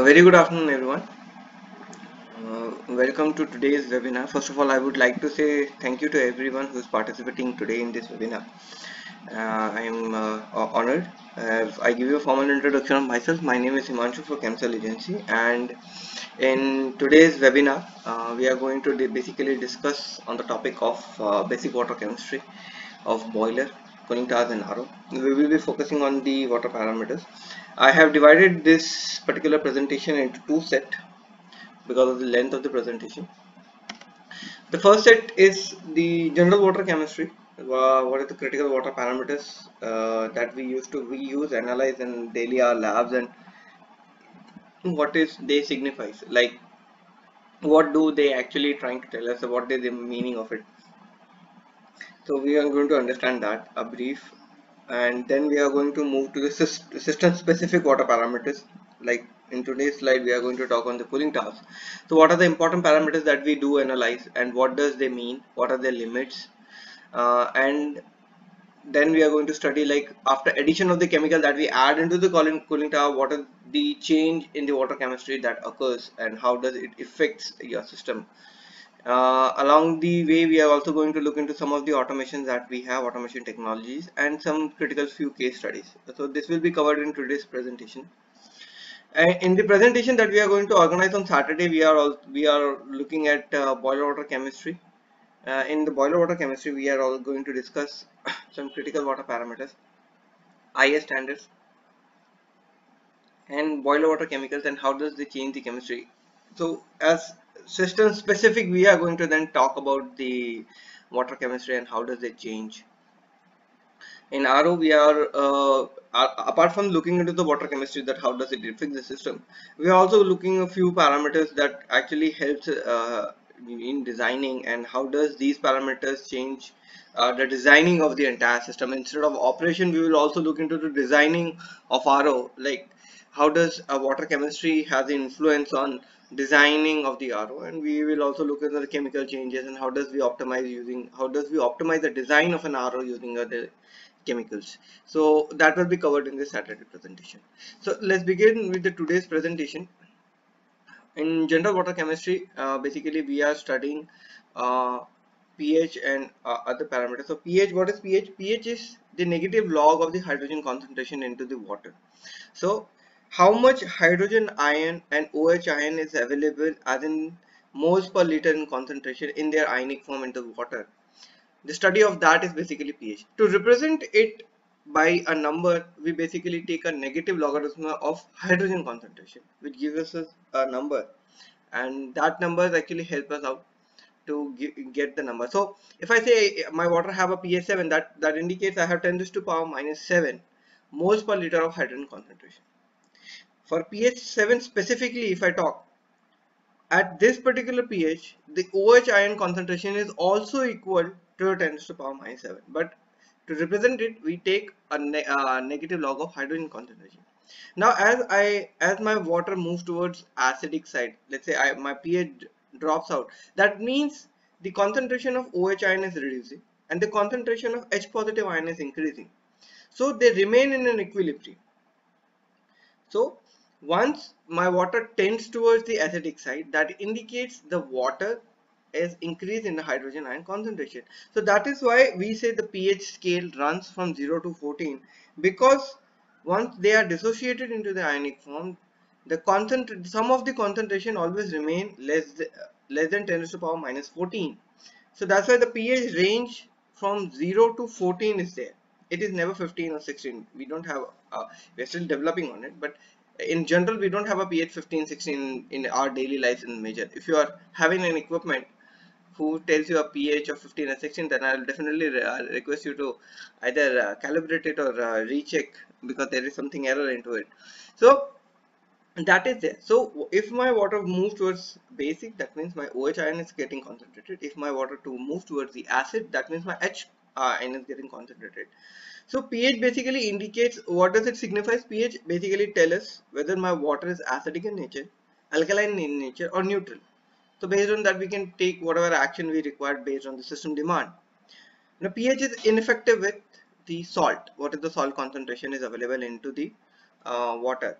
Very good afternoon, everyone. Welcome to today's webinar. First of all, I would like to say thank you to everyone who is participating today in this webinar. I am honored. I give you a formal introduction of myself. My name is Himanshu for Chemcell Agency, and in today's webinar, we are going to basically discuss on the topic of basic water chemistry of boiler, cooling towers, and R.O. We will be focusing on the water parameters. I have divided this particular presentation into two sets because of the length of the presentation. The first set is the general water chemistry. What are the critical water parameters that we use analyze in daily our labs, and what is they signifies, like what do they actually trying to tell us, what is the meaning of it. So we are going to understand that a brief, and then we are going to move to the system specific water parameters. Like in today's slide, we are going to talk on the cooling towers. So what are the important parameters that we do analyze, and what does they mean, what are their limits, and then we are going to study, like, after addition of the chemical that we add into the cooling tower, what is the change in the water chemistry that occurs, and how does it affects your system. Along the way, we are also going to look into some of the automations that we have, automation technologies, and some critical few case studies. So this will be covered in today's presentation. And in the presentation that we are going to organize on Saturday, we are looking at boiler water chemistry. In the boiler water chemistry, we are all going to discuss some critical water parameters, IA standards, and boiler water chemicals, and how does they change the chemistry. So as system specific, we are going to then talk about the water chemistry and how does it change. In RO, we are apart from looking into the water chemistry, that how does it affect the system, we are also looking a few parameters that actually helps in designing, and how does these parameters change the designing of the entire system. Instead of operation, we will also look into the designing of RO, like how does water chemistry has influence on designing of the RO, and we will also look at the chemical changes, and how does we optimize the design of an RO using the chemicals. So that will be covered in the Saturday presentation. So let's begin with the today's presentation. In general water chemistry, basically we are studying uh, pH and other parameters. So pH, what is pH? pH is the negative log of the hydrogen concentration into the water. So how much hydrogen ion and OH ion is available as in moles per liter in concentration in their ionic form into water. The study of that is basically pH. To represent it by a number, we basically take a negative logarithm of hydrogen concentration, which gives us a number, and that numbers actually help us out to get the number. So if I say my water have a pH 7, that indicates I have 10 to the power minus 7 moles per liter of hydrogen concentration. For pH 7 specifically, if I talk, at this particular pH, the OH ion concentration is also equal to 10 to the power minus 7. But to represent it, we take a negative log of hydrogen concentration. Now, as my water moves towards acidic side, let's say my pH drops out. That means the concentration of OH ion is reducing, and the concentration of H positive ion is increasing. So they remain in an equilibrium. So once my water tends towards the acidic side, that indicates the water is increased in the hydrogen ion concentration. So that is why we say the pH scale runs from 0 to 14, because once they are dissociated into the ionic form, the some of the concentration always remain less than 10 to the power minus 14. So that's why the pH range from 0 to 14 is there. It is never 15 or 16. We don't have, we're still developing on it, but in general, we don't have a pH 15, 16 in our daily lives in major. If you are having an equipment who tells you a pH of 15 or 16, then I'll definitely request you to either calibrate it or recheck, because there is something error into it. So that is there. So if my water moves towards basic, that means my OH ion is getting concentrated. If my water to move towards the acid, that means my H ion is getting concentrated. So pH basically indicates, what does it signify? pH basically tell us whether my water is acidic in nature, alkaline in nature, or neutral. So based on that, we can take whatever action we require based on the system demand. Now pH is ineffective with the salt. What is the salt concentration is available into the water,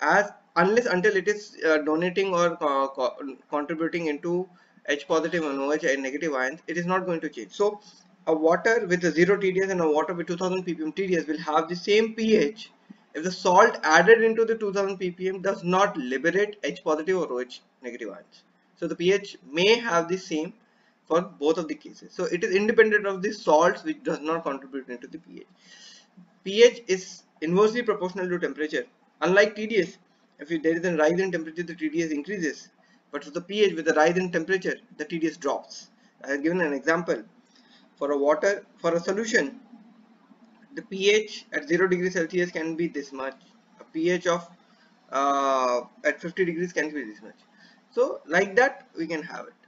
as unless until it is donating or contributing into H positive and OH and negative ions, it is not going to change. So a water with a 0 TDS and a water with 2000 ppm TDS will have the same pH if the salt added into the 2000 ppm does not liberate H positive or OH negative ions. So the pH may have the same for both of the cases. So it is independent of the salts which does not contribute into the pH. pH is inversely proportional to temperature. Unlike TDS, if there is a rise in temperature, the TDS increases. But for the pH, with the rise in temperature, the TDS drops. I have given an example. For a water, for a solution, the pH at 0 degrees Celsius can be this much. A pH of at 50 degrees can be this much. So like that, we can have it.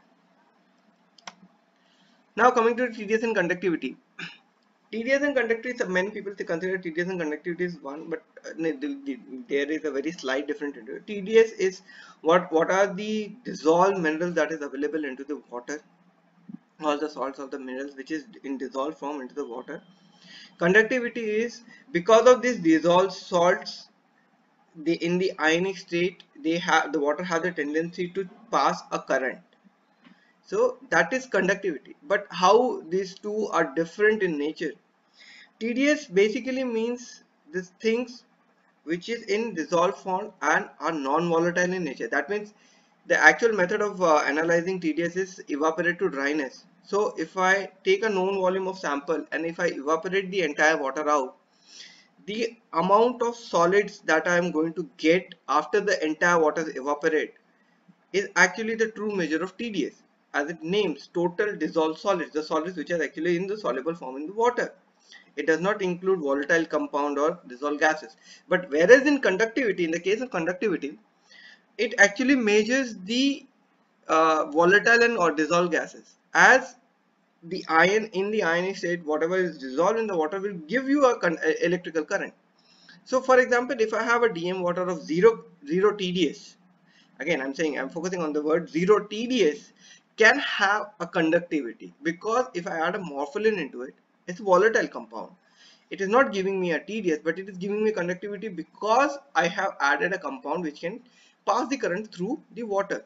Now coming to TDS and conductivity. TDS and conductivity, many people consider TDS and conductivity is one, but there is a very slight difference into it. TDS is what are the dissolved minerals that is available into the water, all the salts of the minerals which is in dissolved form into the water. Conductivity is because of these dissolved salts, in the ionic state, the water has a tendency to pass a current. So that is conductivity. But how these two are different in nature? TDS basically means these things which is in dissolved form and are non-volatile in nature. That means the actual method of analyzing TDS is evaporate to dryness. So if I take a known volume of sample and if I evaporate the entire water out, the amount of solids that I am going to get after the entire water evaporate is actually the true measure of TDS, as it names total dissolved solids, the solids which are actually in the soluble form in the water. It does not include volatile compound or dissolved gases. But whereas in conductivity, in the case of conductivity, it actually measures the volatile and or dissolved gases. As the ion in the ionic state, whatever is dissolved in the water will give you a electrical current. So for example, if I have a DM water of 0 TDS, again I'm focusing on the word 0 TDS, can have a conductivity, because if I add a morpholin into it, it's a volatile compound. It is not giving me a TDS, but it is giving me conductivity because I have added a compound which can pass the current through the water.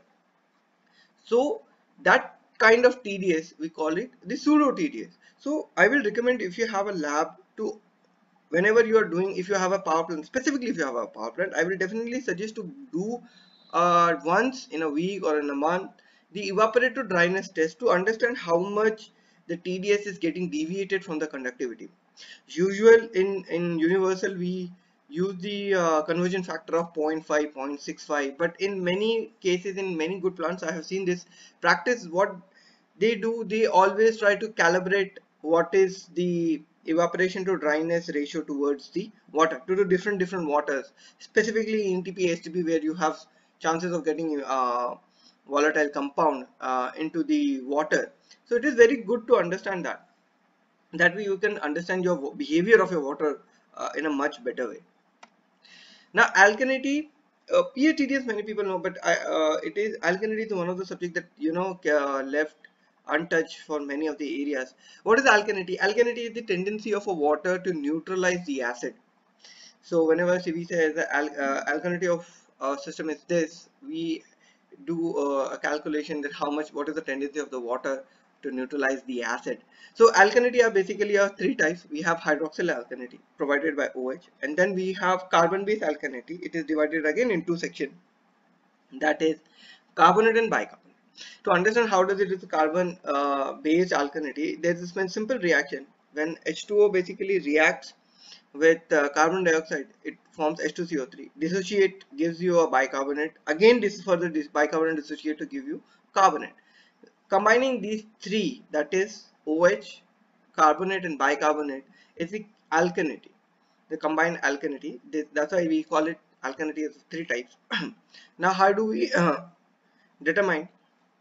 So that kind of TDS, we call it the pseudo TDS. So I will recommend, if you have a lab, to whenever you are doing, if you have a power plant, specifically if you have a power plant, I will definitely suggest to do once in a week or in a month the evaporate to dryness test to understand how much the TDS is getting deviated from the conductivity. Usual in universal we use the conversion factor of 0.5, 0.65, but in many cases, in many good plants, I have seen this practice. What they do, they always try to calibrate what is the evaporation to dryness ratio towards the water, to the different waters, specifically in TP STP, where you have chances of getting volatile compound into the water. So it is very good to understand that way you can understand your behavior of your water in a much better way. Now alkalinity, pH TDS many people know, but it is alkalinity is one of the subject that left untouched for many of the areas. What is alkalinity? Alkalinity is the tendency of a water to neutralize the acid. So whenever we say the alkalinity of a system is this, we do a calculation that what is the tendency of the water to neutralize the acid. So alkalinity are basically three types. We have hydroxyl alkalinity provided by OH, and then we have carbon based alkalinity. It is divided again in two sections, that is carbonate and bicarbonate. To understand how does it is carbon based alkalinity, there is a simple reaction. When H2O basically reacts with carbon dioxide, it forms H2CO3. Dissociate gives you a bicarbonate. Again, this further this bicarbonate dissociate to give you carbonate. Combining these three, that is OH, carbonate and bicarbonate, is the alkalinity. The combined alkalinity. That's why we call it alkalinity as three types. Now, how do we determine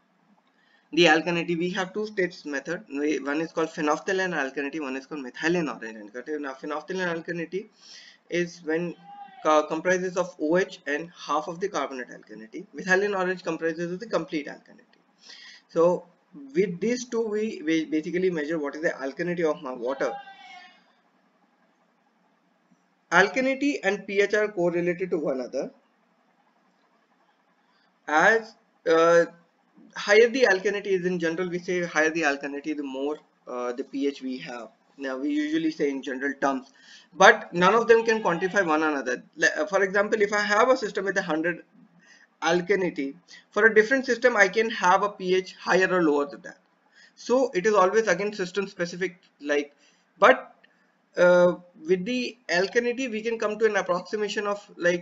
the alkalinity? We have two steps method. One is called phenolphthalein alkalinity, one is called methylene orange alkalinity. Now phenolphthalein alkalinity is when comprises of OH and half of the carbonate alkalinity. Methylene orange comprises of the complete alkalinity. So with these two we basically measure what is the alkalinity of my water. Alkalinity and pH are correlated to one another. As uh, higher the alkalinity is, in general we say higher the alkalinity, the more the pH we have. Now we usually say in general terms, but none of them can quantify one another. For example, if I have a system with 100 alkalinity, for a different system I can have a pH higher or lower than that. So it is always again system specific, like, but uh, with the alkalinity we can come to an approximation of like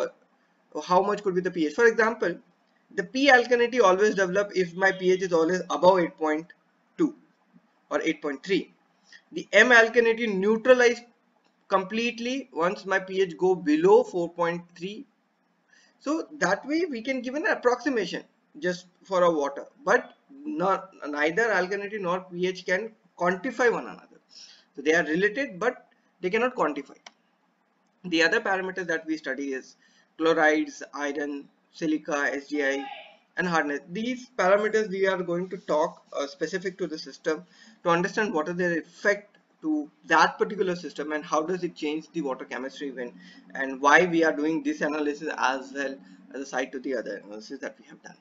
how much could be the pH. For example, the P alkalinity always develop if my pH is always above 8.2 or 8.3. The M alkalinity neutralize completely once my pH go below 4.3. So that way we can give an approximation just for a water, but not neither alkalinity nor pH can quantify one another. So they are related, but they cannot quantify. The other parameters that we study is chlorides, iron, silica, SGI, and hardness. These parameters we are going to talk specific to the system to understand what is their effect to that particular system and how does it change the water chemistry when, and why we are doing this analysis as well as a side to the other analysis that we have done.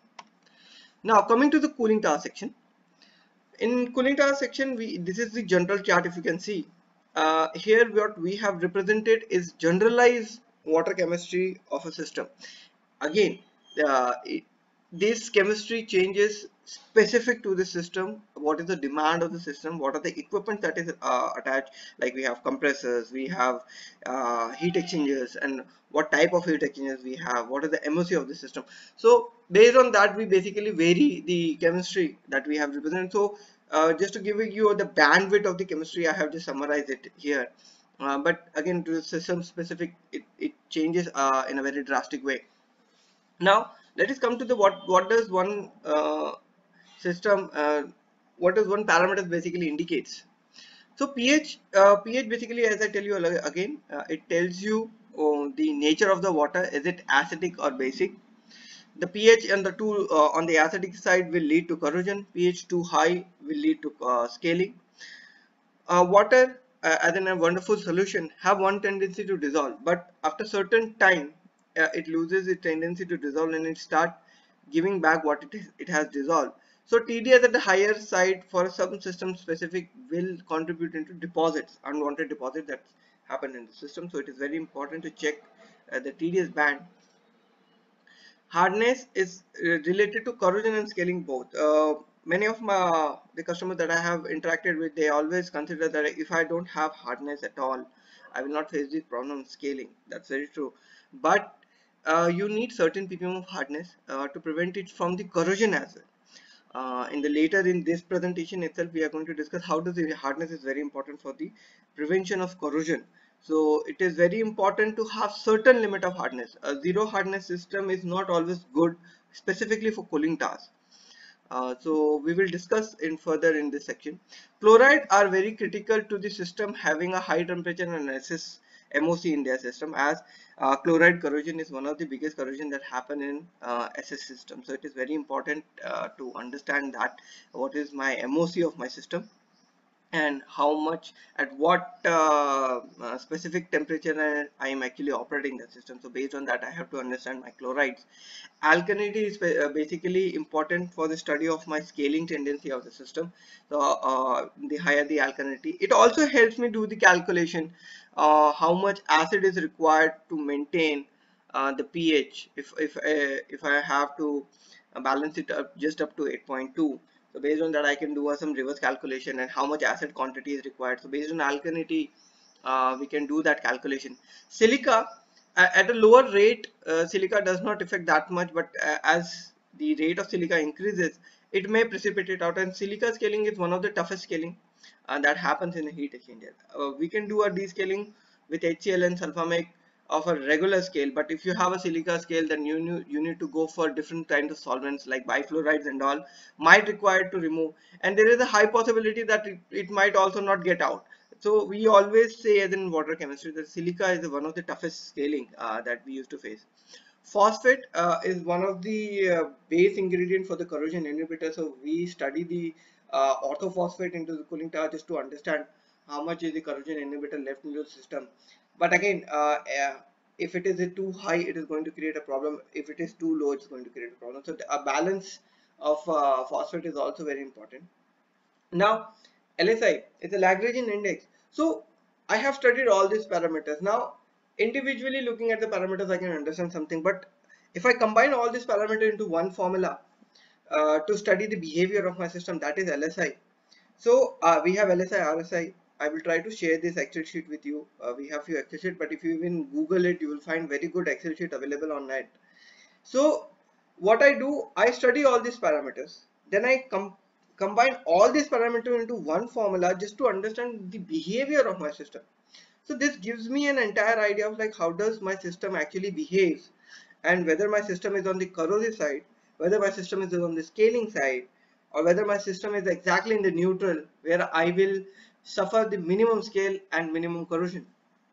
Now coming to the cooling tower section. In cooling tower section, this is the general chart. If you can see here, what we have represented is generalized water chemistry of a system. Again, uh, it, this chemistry changes specific to the system. What is the demand of the system? What are the equipment that is attached? Like we have compressors, we have heat exchangers, and what type of heat exchangers we have. What is the MOC of the system? So based on that, we basically vary the chemistry that we have represented. So just to give you the bandwidth of the chemistry, I have just summarized it here. But again, to the system specific, it changes in a very drastic way. Now let us come to the what does one system what does one parameter basically indicates. So pH basically, as I tell you again, it tells you the nature of the water. Is it acidic or basic? The pH on the two on the acidic side will lead to corrosion. pH too high will lead to scaling. Water, as in a wonderful solution, have one tendency to dissolve, but after certain time, it loses its tendency to dissolve and it start giving back what it has dissolved. So TDS at the higher side for some system specific will contribute into deposits, unwanted deposits that happen in the system. So it is very important to check the TDS band. Hardness is related to corrosion and scaling both. Many of the customers that I have interacted with, they always consider that if I don't have hardness at all, I will not face this problem of scaling. That's very true. But you need certain ppm of hardness to prevent it from the corrosion as well. In the later in this presentation itself, we are going to discuss how does the hardness is very important for the prevention of corrosion. So it is very important to have certain limit of hardness. A zero hardness system is not always good, specifically for cooling towers. So we will discuss in further in this section. Chloride are very critical to the system having a high temperature and SS MOC in their system, as chloride corrosion is one of the biggest corrosion that happen in SS system. So it is very important to understand that what is my MOC of my system and how much at what specific temperature I am actually operating the system. So based on that, I have to understand my chlorides. Alkalinity is basically important for the study of my scaling tendency of the system. So the higher the alkalinity, it also helps me do the calculation how much acid is required to maintain the pH if I have to balance it up just up to 8.2. So based on that, I can do some reverse calculation and how much acid quantity is required. So based on alkalinity, we can do that calculation. Silica, at a lower rate, silica does not affect that much, but as the rate of silica increases, it may precipitate out. And silica scaling is one of the toughest scaling that happens in a heat exchanger. We can do a descaling with HCl and sulfamic of a regular scale, but if you have a silica scale, then you need to go for different kinds of solvents like bifluorides and all might require to remove, and there is a high possibility that it might also not get out. So we always say, as in water chemistry, that silica is one of the toughest scaling that we used to face. Phosphate is one of the base ingredient for the corrosion inhibitor. So we study the orthophosphate into the cooling tower just to understand how much is the corrosion inhibitor left in the system. But again, If it is too high, it is going to create a problem. If it is too low, it's going to create a problem. So a balance of phosphate is also very important. Now, LSI is a Lagrangian index. So I have studied all these parameters. Now, individually looking at the parameters, I can understand something. But if I combine all these parameters into one formula to study the behavior of my system, that is LSI. So we have LSI, RSI. I will try to share this Excel sheet with you. We have few Excel sheet, but if you even Google it, you will find very good Excel sheet available on net. So what I do, I study all these parameters. Then I combine all these parameters into one formula just to understand the behavior of my system. So this gives me an entire idea of like how does my system actually behaves, and whether my system is on the corrosive side, whether my system is on the scaling side, or whether my system is exactly in the neutral where I will suffer the minimum scale and minimum corrosion.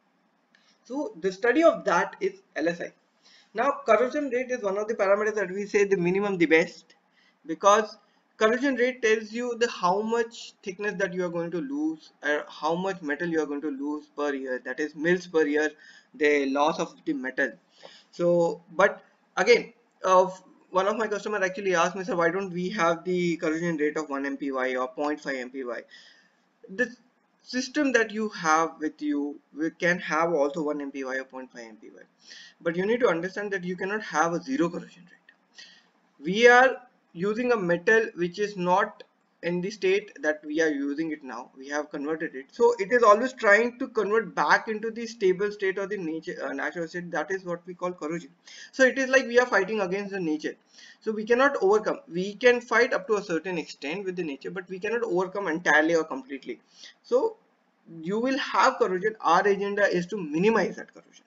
So the study of that is LSI. Now corrosion rate is one of the parameters that we say the minimum the best, because corrosion rate tells you the how much thickness that you are going to lose, or how much metal you are going to lose per year, that is mils per year, the loss of the metal. So but again, one of my customer actually asked me, sir, why don't we have the corrosion rate of 1 mpy or 0.5 mpy? The system that you have with you, we can have also 1 mpy or 0.5 mpy, but you need to understand that you cannot have a zero corrosion rate. We are using a metal which is not in the state that we are using it now. We have converted it, so it is always trying to convert back into the stable state or the nature natural state. That is what we call corrosion. So it is like we are fighting against the nature. So we cannot overcome. We can fight up to a certain extent with the nature, but we cannot overcome entirely or completely. So you will have corrosion. Our agenda is to minimize that corrosion.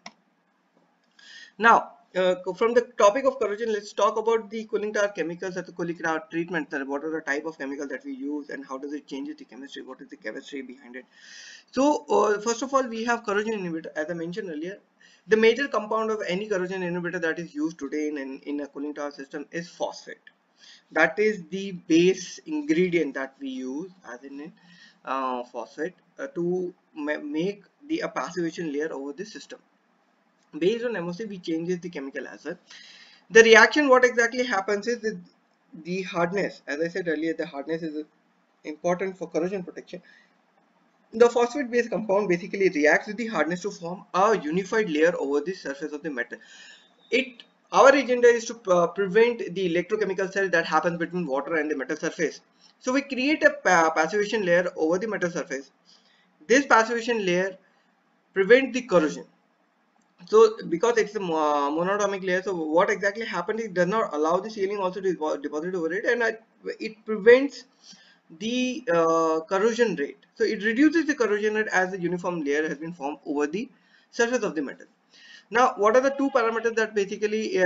Now, from the topic of corrosion, let's talk about the cooling tower chemicals or the cooling tower treatment. What are the type of chemical that we use, and how does it change the chemistry? What is the chemistry behind it? So, first of all, we have corrosion inhibitor. As I mentioned earlier, the major compound of any corrosion inhibitor that is used today in a cooling tower system is phosphate. That is the base ingredient that we use, as in phosphate, to make the a passivation layer over the system. Based on MOC, we changes the chemical as well. The reaction, what exactly happens is the hardness. As I said earlier, the hardness is important for corrosion protection. The phosphate based compound basically reacts with the hardness to form a unified layer over the surface of the metal. It Our agenda is to prevent the electrochemical cell that happens between water and the metal surface. So we create a passivation layer over the metal surface. This passivation layer prevents the corrosion. So because it's a monatomic layer, so what exactly happened is it does not allow the sealing also to deposit over it, and it prevents the corrosion rate. So it reduces the corrosion rate as the uniform layer has been formed over the surface of the metal. Now, what are the two parameters that basically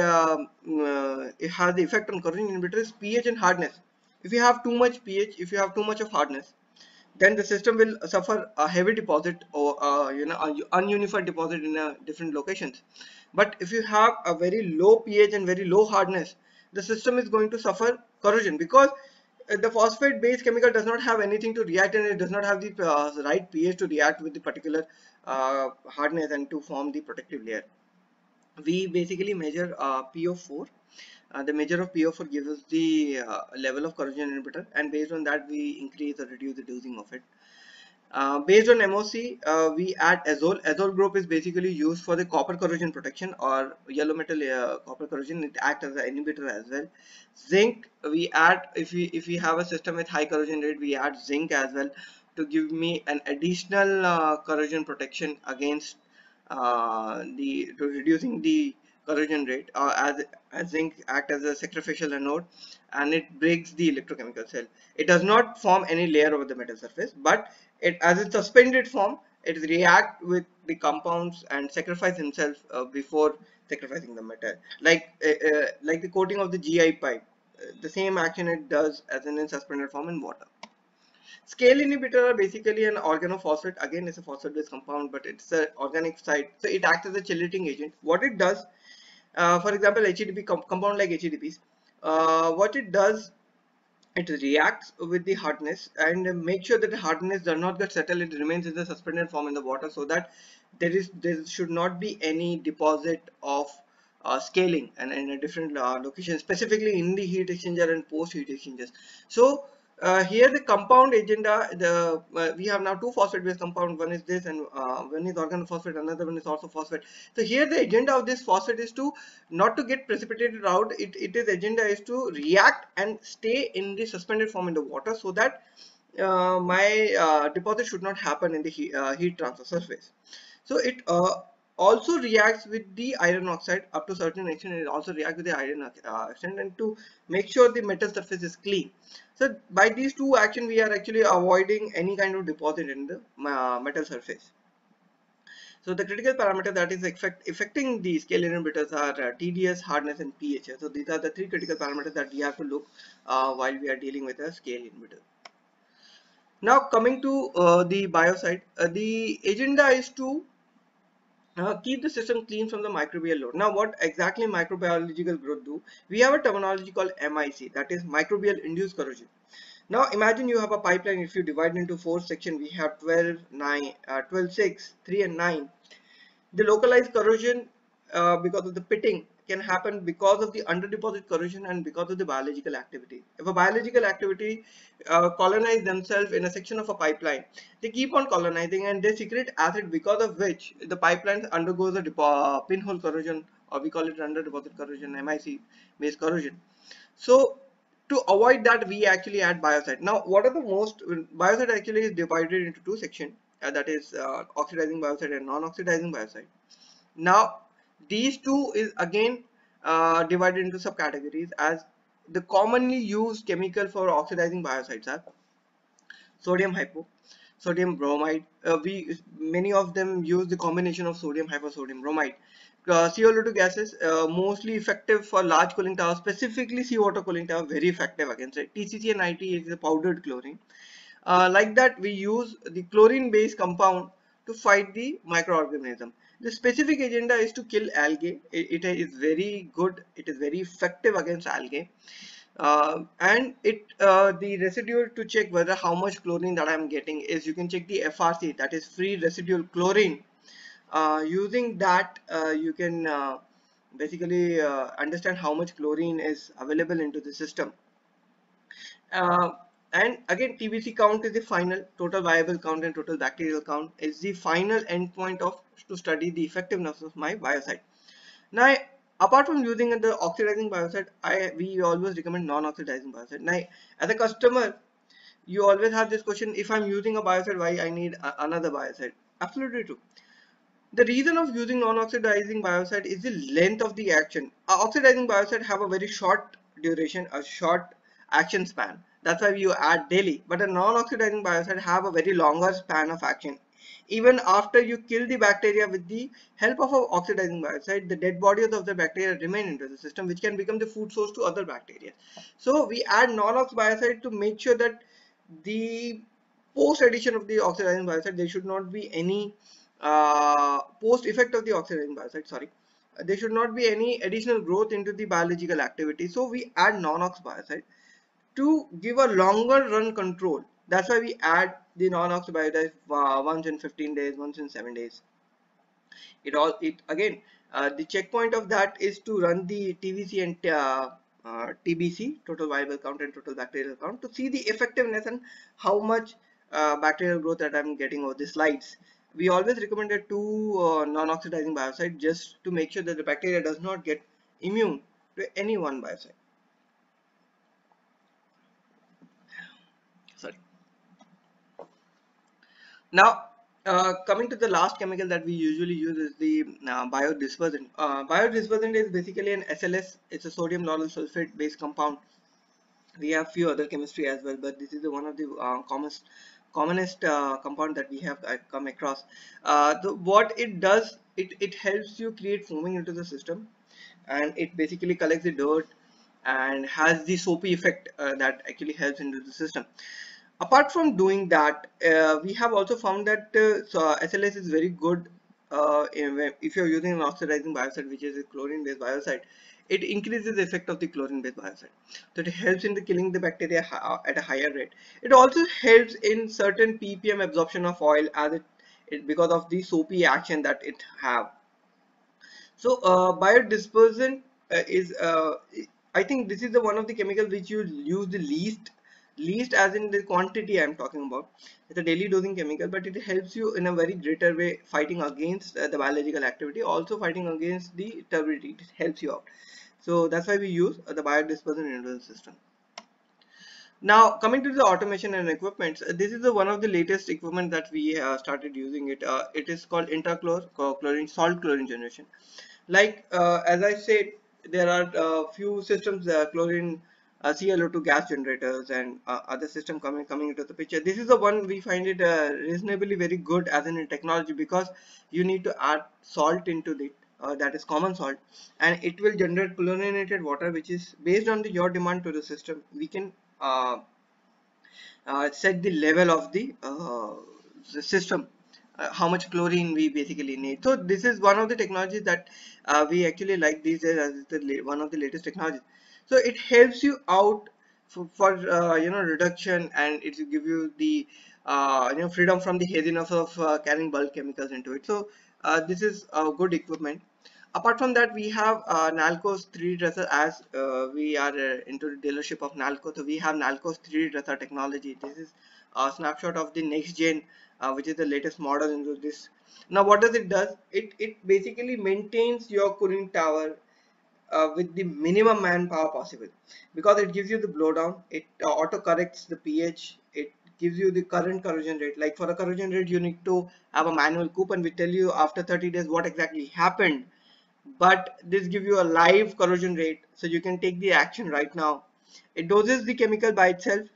it has the effect on corrosion inhibitor is pH and hardness. If you have too much pH, if you have too much of hardness, then the system will suffer a heavy deposit, or ununified deposit in different locations. But if you have a very low pH and very low hardness, the system is going to suffer corrosion, because the phosphate based chemical does not have anything to react, and it does not have the right pH to react with the particular hardness and to form the protective layer. We basically measure PO4. The measure of PO4 gives us the level of corrosion inhibitor, and based on that we increase or reduce the dosing of it. Based on MOC, we add azole. Azole group is basically used for the copper corrosion protection or yellow metal copper corrosion. It acts as an inhibitor as well. Zinc we add, if we have a system with high corrosion rate, we add zinc as well to give me an additional corrosion protection against the to reducing the corrosion rate. As zinc act as a sacrificial anode, and it breaks the electrochemical cell. It does not form any layer over the metal surface, but it, as its suspended form, it react with the compounds and sacrifice himself before sacrificing the metal, like the coating of the GI pipe. The same action it does as in suspended form in water. Scale inhibitor are basically an organophosphate. Again, it's a phosphate-based compound, but it's an organic site, so it acts as a chelating agent. What it does, for example, HEDP compound like HEDPs, what it does, it reacts with the hardness and make sure that the hardness does not get settled. It remains in the suspended form in the water, so that there should not be any deposit of scaling and in a different location, specifically in the heat exchanger and post heat exchangers. So here the compound agenda, we have now two phosphate based compound. One is this, and one is organophosphate, another one is also phosphate. So here the agenda of this phosphate is to not to get precipitated out. It is agenda is to react and stay in the suspended form in the water, so that my deposit should not happen in the heat transfer surface. So it also reacts with the iron oxide up to certain extent. It also reacts with the iron extent, and to make sure the metal surface is clean. So by these two actions, we are actually avoiding any kind of deposit in the metal surface. So the critical parameter that is affecting the scale inhibitors are TDS, hardness, and pH. So these are the three critical parameters that we have to look while we are dealing with a scale inhibitor. Now coming to the biocide, the agenda is to keep the system clean from the microbial load. Now what exactly microbiological growth do? We have a terminology called MIC, that is microbial induced corrosion. Now imagine you have a pipeline. If you divide into four sections, we have 12, 9, 12, 6, 3 and 9. The localized corrosion because of the pitting can happen because of the under deposit corrosion and because of the biological activity. If a biological activity colonize themselves in a section of a pipeline, they keep on colonizing and they secrete acid, because of which the pipeline undergoes a pinhole corrosion, or we call it under deposit corrosion, MIC based corrosion. So to avoid that, we actually add biocide. Now what are the most biocide actually is divided into two sections, that is oxidizing biocide and non-oxidizing biocide. Now these two is again divided into subcategories, as the commonly used chemical for oxidizing biocides are sodium hypo, sodium bromide. We many of them use the combination of sodium hypo, sodium bromide. CO2 gases mostly effective for large cooling towers, specifically seawater cooling tower, very effective against it. TCC and IT is the powdered chlorine. Like that, we use the chlorine based compound to fight the microorganism. The specific agenda is to kill algae. It is very good, it is very effective against algae. And the residue, to check whether how much chlorine that I'm getting, is you can check the FRC, that is free residual chlorine. Using that, you can basically understand how much chlorine is available into the system. uh, and again, TBC count is the final, total viable count, and total bacterial count is the final endpoint of to study the effectiveness of my biocide. Now apart from using the oxidizing biocide, we always recommend non-oxidizing biocide. Now as a customer, you always have this question: if I'm using a biocide, why I need another biocide? Absolutely true. The reason of using non-oxidizing biocide is the length of the action. Oxidizing biocide have a very short duration, a short action span. That's why you add daily. But a non-oxidizing biocide have a very longer span of action. Even after you kill the bacteria with the help of an oxidizing biocide, the dead bodies of the bacteria remain into the system, which can become the food source to other bacteria. So we add non-ox biocide to make sure that the post addition of the oxidizing biocide, there should not be any post effect of the oxidizing biocide, sorry, there should not be any additional growth into the biological activity. So we add non-ox biocide to give a longer run control. That's why we add the non-ox biocide once in 15 days, once in 7 days. It again, the checkpoint of that is to run the TVC and TBC, total viable count and total bacterial count, to see the effectiveness and how much bacterial growth that I'm getting over the slides. We always recommended two non-oxidizing biocide, just to make sure that the bacteria does not get immune to any one biocide. Sorry. Now, coming to the last chemical that we usually use is the biodispersant. Biodispersant is basically an SLS. It's a sodium lauryl sulfate based compound. We have few other chemistry as well, but this is the one of the commonest compound that we have come across. What it does, it helps you create foaming into the system, and it basically collects the dirt and has the soapy effect that actually helps into the system. Apart from doing that, we have also found that SLS is very good if you're using an oxidizing biocide, which is a chlorine based biocide. It increases the effect of the chlorine based biocide, so it helps in the killing the bacteria at a higher rate. It also helps in certain ppm absorption of oil, as because of the soapy action that it have. So biodispersant is I think this is the one of the chemical which you use the least as in the quantity I'm talking about. It's a daily dosing chemical, but it helps you in a very greater way fighting against the biological activity, also fighting against the turbidity. It helps you out. So that's why we use the biodispersant into the system. Now coming to the automation and equipment, this is the one of the latest equipment that we started using it. It is called interchlorine salt chlorine generation. Like as I said, there are few systems, chlorine ClO2 gas generators and other system coming into the picture. This is the one we find it reasonably very good as in technology, because you need to add salt into it, that is common salt, and it will generate chlorinated water, which is based on your demand to the system. We can uh, set the level of the system, how much chlorine we basically need. So this is one of the technologies that we actually like these days as one of the latest technologies. So it helps you out for reduction, and it will give you the freedom from the haziness of carrying bulk chemicals into it. So this is a good equipment. Apart from that, we have Nalco's 3D dresser, as we are into the dealership of Nalco. So we have Nalco's 3D dresser technology. This is a snapshot of the next gen, which is the latest model into this. Now, what does it does? It basically maintains your cooling tower with the minimum manpower possible, because it gives you the blowdown. It auto corrects the pH. It gives you the current corrosion rate. Like for a corrosion rate, you need to have a manual coupon which tell you after 30 days what exactly happened, but this gives you a live corrosion rate, so you can take the action right now. It doses the chemical by itself.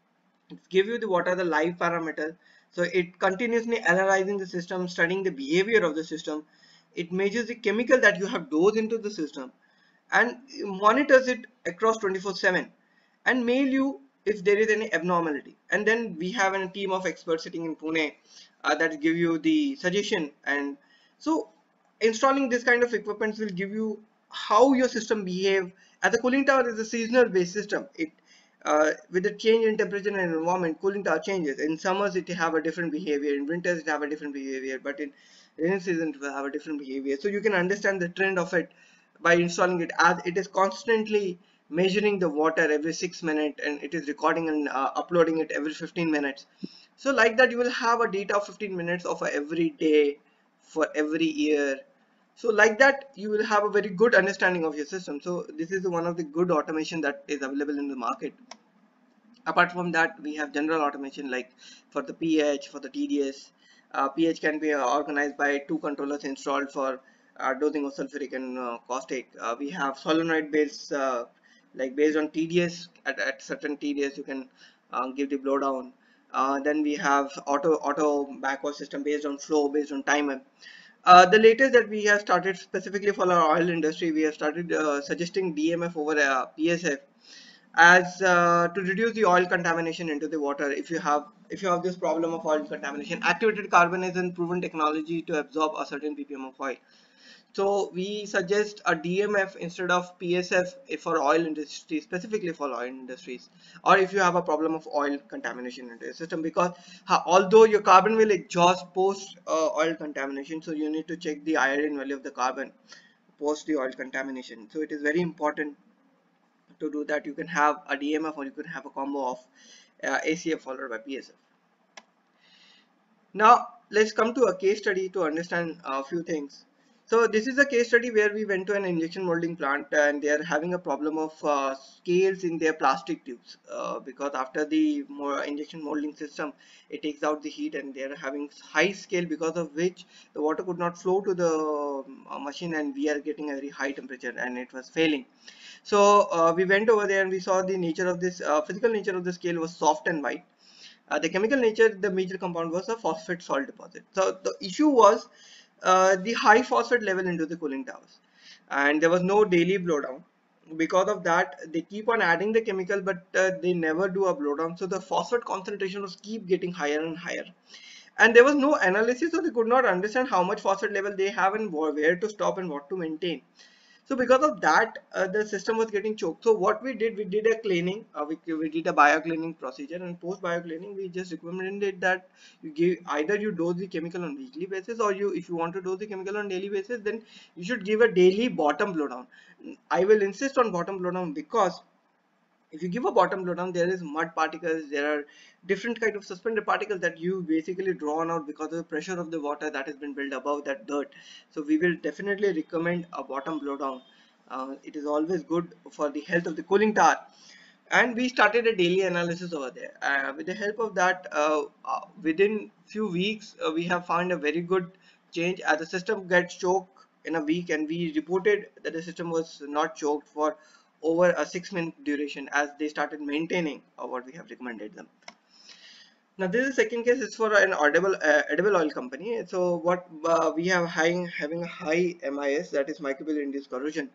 It gives you the what are the live parameters. So it continuously analyzing the system, studying the behavior of the system. It measures the chemical that you have dosed into the system, and monitors it across 24/7, and mail you if there is any abnormality. And then we have a team of experts sitting in Pune that give you the suggestion. And so installing this kind of equipment will give you how your system behave. As a cooling tower is a seasonal based system. It with the change in temperature and environment, cooling tower changes. In summers it have a different behavior, in winters it have a different behavior, but in rainy season it will have a different behavior. So you can understand the trend of it by installing it, as it is constantly measuring the water every 6 minutes, and it is recording and uploading it every 15 minutes. So like that, you will have a data of 15 minutes of every day for every year. So like that, you will have a very good understanding of your system. So this is one of the good automation that is available in the market. Apart from that, we have general automation, like for the pH, for the TDS. pH can be organized by two controllers installed for dosing of sulfuric and caustic. We have solenoid based, like based on TDS. At certain TDS you can give the blowdown. Then we have auto backward system based on flow, based on timer. The latest that we have started specifically for our oil industry, we have started suggesting DMF over PSF, as to reduce the oil contamination into the water. If you have this problem of oil contamination, activated carbon is a proven technology to absorb a certain ppm of oil. So we suggest a DMF instead of PSF for oil industry, specifically for oil industries, or if you have a problem of oil contamination in the system. Because although your carbon will exhaust post oil contamination, so you need to check the iodine value of the carbon post the oil contamination. So it is very important to do that. You can have a DMF, or you can have a combo of ACF followed by PSF. Now let's come to a case study to understand a few things. So this is a case study where we went to an injection molding plant, and they are having a problem of scales in their plastic tubes, because after the injection molding system, it takes out the heat, and they are having high scale, because of which the water could not flow to the machine, and we are getting a very high temperature, and it was failing. So we went over there and we saw the nature of this, physical nature of the scale was soft and white. The chemical nature, the major compound was a phosphate salt deposit. So the issue was the high phosphate level into the cooling towers, and there was no daily blowdown. Because of that, they keep on adding the chemical, but they never do a blowdown. So the phosphate concentration was keep getting higher and higher, and there was no analysis, so they could not understand how much phosphate level they have and where to stop and what to maintain. So because of that, the system was getting choked. So what we did a cleaning, we did a bio cleaning procedure, and post bio cleaning we just recommended that you give, either you dose the chemical on weekly basis, or you, if you want to dose the chemical on daily basis, then you should give a daily bottom blowdown. I will insist on bottom blowdown because if you give a bottom blowdown, there is mud particles, there are different kind of suspended particles that you basically drawn out because of the pressure of the water that has been built above that dirt. So we will definitely recommend a bottom blowdown. It is always good for the health of the cooling tower. And we started a daily analysis over there. With the help of that, within few weeks, we have found a very good change. The system gets choked in a week, and we reported that the system was not choked for over a 6 month duration as they started maintaining what we have recommended them. Now this is second case. It's for an edible oil company. So what we have having a high MIS, that is microbial induced corrosion.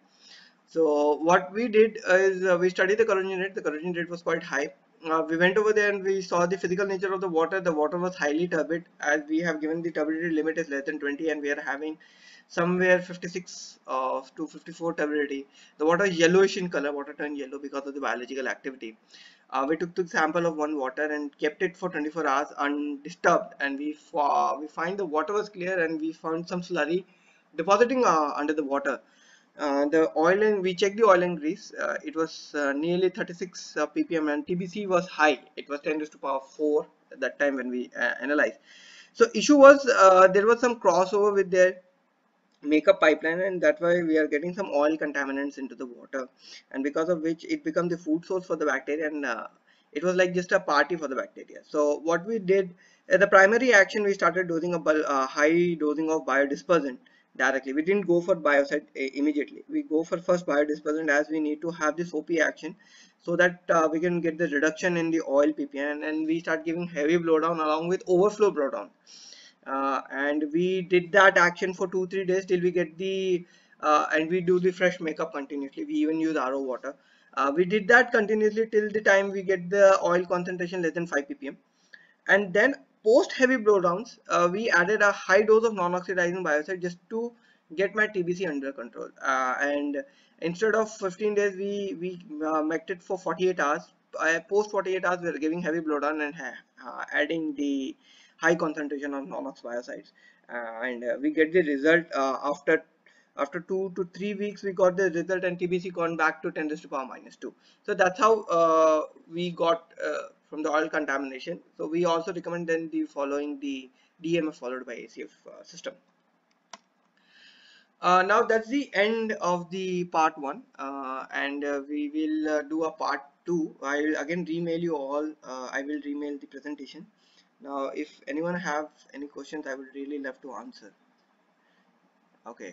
So what we did is we studied the corrosion rate. The corrosion rate was quite high. We went over there and we saw the physical nature of the water. The water was highly turbid, as we have given the turbidity limit is less than 20, and we are having somewhere 56 to 54 turbidity. The water is yellowish in color. Water turned yellow because of the biological activity. We took the sample of one water and kept it for 24 hours undisturbed, and we find the water was clear, and we found some slurry depositing under the water. The oil, and we checked the oil and grease. It was nearly 36 ppm, and TBC was high. It was 10 to the power 4 at that time when we analyzed. So issue was there was some crossover with their makeup pipeline, and that's why we are getting some oil contaminants into the water, and because of which it becomes the food source for the bacteria, and it was like just a party for the bacteria. So what we did, the primary action, we started dosing a high dosing of biodispersant directly. We didn't go for biocide immediately. We go for first biodispersant, as we need to have this OP action so that we can get the reduction in the oil ppm, and we start giving heavy blowdown along with overflow blowdown. And we did that action for 2-3 days till we get the and we do the fresh makeup continuously. We even use RO water. We did that continuously till the time we get the oil concentration less than 5 ppm. And then post heavy blowdowns, we added a high dose of non-oxidizing biocide just to get my TBC under control. And instead of 15 days, we made it for 48 hours. Post 48 hours, we are giving heavy blowdown and adding the high concentration of non-ox biocides. And we get the result after 2 to 3 weeks. We got the result, and TBC gone back to 10 to the power -2. So that's how we got from the oil contamination. So we also recommend then the following the DMF followed by ACF system. Now that's the end of the part 1, and we will do a part 2. I will again remail you all. I will remail the presentation. Now if anyone have any questions, I would really love to answer. Okay,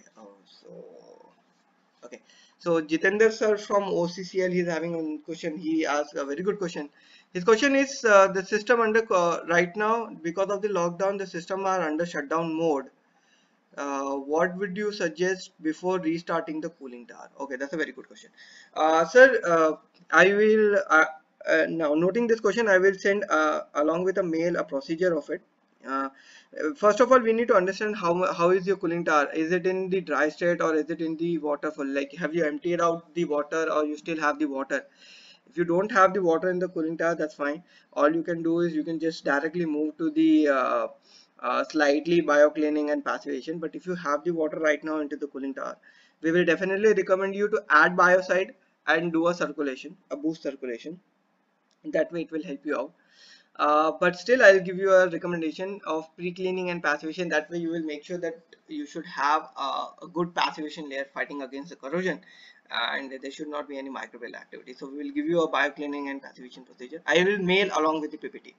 okay, so Jitender sir from OCCL, he's having a question. He asked a very good question. His question is the system under right now, because of the lockdown, the system are under shutdown mode. What would you suggest before restarting the cooling tower? Okay, that's a very good question. Sir, I will now noting this question, I will send along with a mail a procedure of it. Uh, First of all, we need to understand how is your cooling tower. Is it in the dry state, or is it in the waterfall? Like, have you emptied out the water, or you still have the water? If you don't have the water in the cooling tower, that's fine. All you can do is you can just directly move to the slightly biocleaning and passivation. But if you have the water right now into the cooling tower, we will definitely recommend you to add biocide and do a circulation, a boost circulation. That way it will help you out. But still, I'll give you a recommendation of pre-cleaning and passivation. That way you will make sure that you should have a good passivation layer fighting against the corrosion, and there should not be any microbial activity. So we will give you a biocleaning and passivation procedure. I will mail along with the PPT.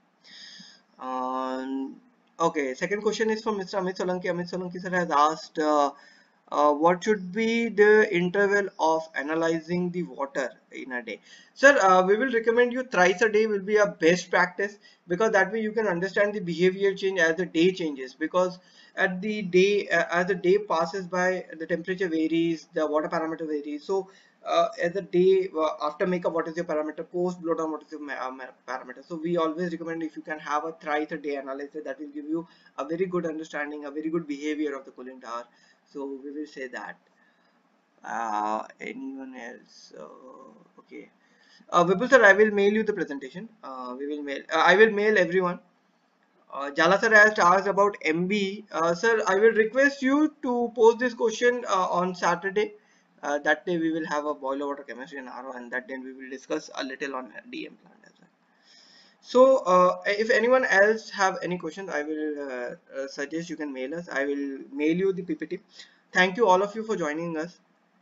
Okay, second question is from Mr. Amit Solanki. Amit Solanki sir has asked, what should be the interval of analyzing the water in a day? Sir, we will recommend you thrice a day will be a best practice, because that way you can understand the behavior change as the day changes. Because at the day, as the day passes by, the temperature varies, the water parameter varies. So as a day after makeup, what is your parameter? Post blowdown, what is your parameter? So we always recommend, if you can have a thrice a day analysis, that will give you a very good understanding, a very good behavior of the cooling tower. So we will say that. Anyone else? Okay. Vipul sir, I will mail you the presentation. We will mail. I will mail everyone. Jala sir has asked about MB. Sir, I will request you to post this question on Saturday. That day we will have a boiler water chemistry and R.O, and that day we will discuss a little on DM plant as well. So, if anyone else have any questions, I will suggest you can mail us. I will mail you the PPT. Thank you all of you for joining us.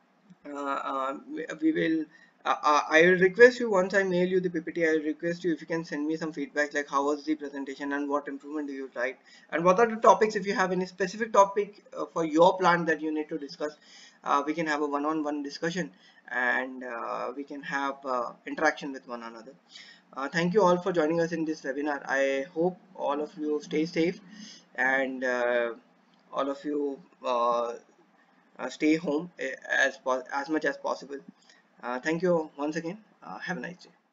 We will. I will request you, once I mail you the PPT, I will request you if you can send me some feedback, like how was the presentation and what improvement do you like, and what are the topics. If you have any specific topic for your plant that you need to discuss, we can have a one-on-one discussion, and we can have interaction with one another. Thank you all for joining us in this webinar. I hope all of you stay safe, and all of you stay home as much as possible. Thank you once again. Have a nice day.